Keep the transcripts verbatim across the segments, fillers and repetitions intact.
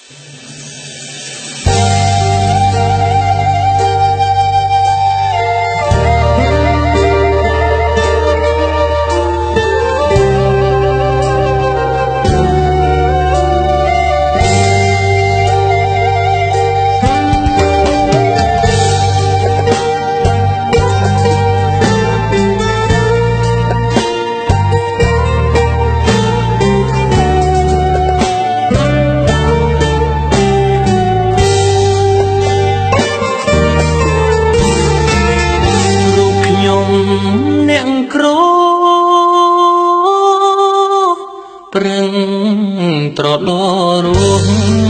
ប្រឹងត្រឡរស់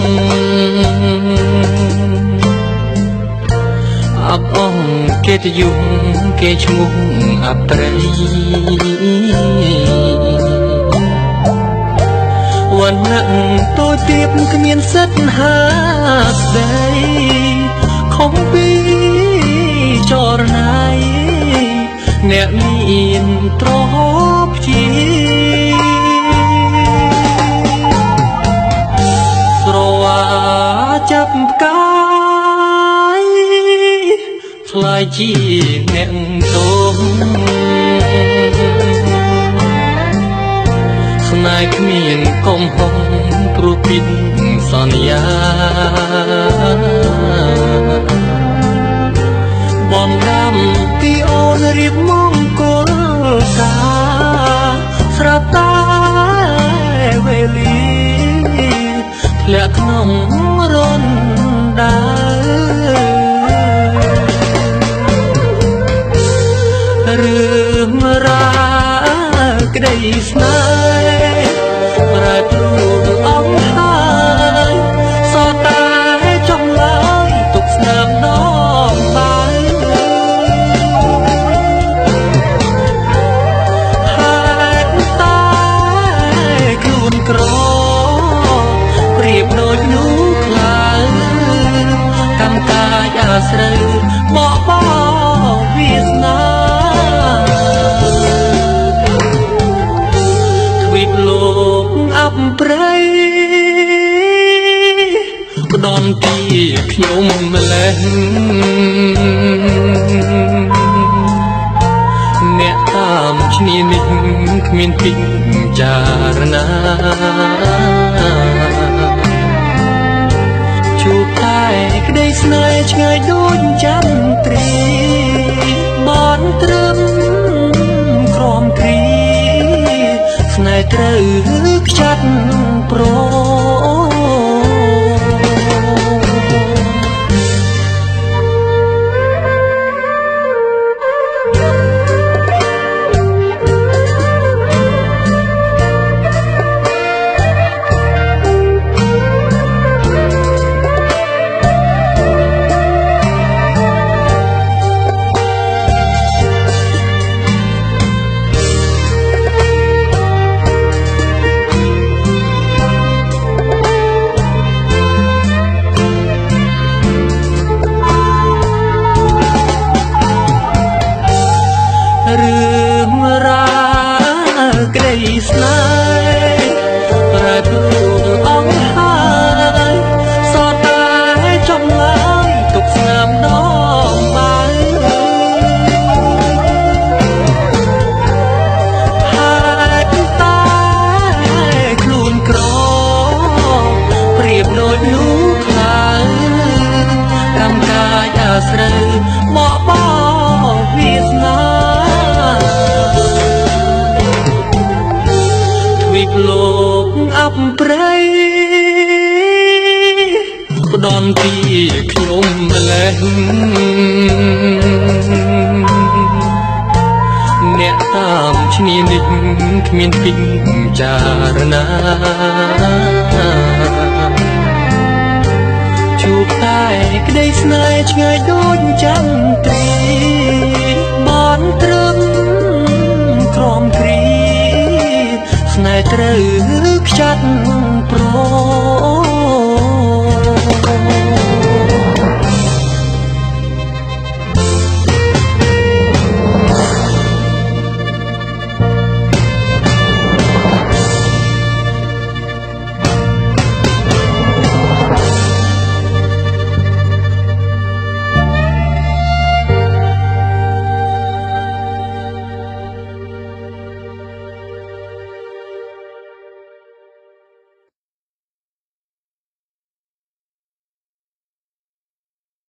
អបអងគេទៅយំគេឈ្មោះអត្រីវណ្ណៈតូចទៀបគ្មានសិទ្ធហាស្ដីខំពីចរណៃអ្នកមានទ្រព្យជាចាប់ផ្កាយថ្លៃជាអ្នកទងស្នេហ៍គ្មានកំហុសព្រោះពីសន្យាបងដាំពីអូនរៀបមង្គលការស្រាប់តែវេលាធ្លាក់ក្នុងរនដើរឿងរ៉ាវក្តីស្នេហ៍ប្រែប្រួលអស់ហើយសតតែចង់ឡើយទុកស្នាមដងបាយហើយតែខ្លួនក្រប្រៀបដូចនោះខ្លាំងកម្មកាយអាស្រូវបបោវាសនាទ្វីបលោកអបព្រៃផ្ដន់ទីខ្ញុំម្លេះអ្នកតាមឈ្នានេះគ្មានពិចារណាជួបតែក្តីស្នេហ៍ឆ្ងាយដូចចន្ទ្រីបានត្រឹមក្រំគ្រីស្នេហ៍ត្រូវខ្ចាត់ប្ររឿងរ៉ាវក្តីស្នេហ៍ប្រែប្រួលអស់ហើយសតតែចង់ឡើយទុកស្នាមដងបាយហើយតែខ្លួនក្រប្រៀបដូចនោះខ្លាំងកម្មកាយអាស្រូវបបោវាសនាលោកអបព្រៃផ្ដន់ទីខ្ញុំម្លេះអ្នកតាមឈ្នានេះគ្មានពិចារណាជួបតែក្តីស្នេហ៍ឆ្ងាយដូចចន្ទ្រីបានត្រឹមក្រំគ្រីស្នេហ៍ត្រូវខ្ចាត់ប្រ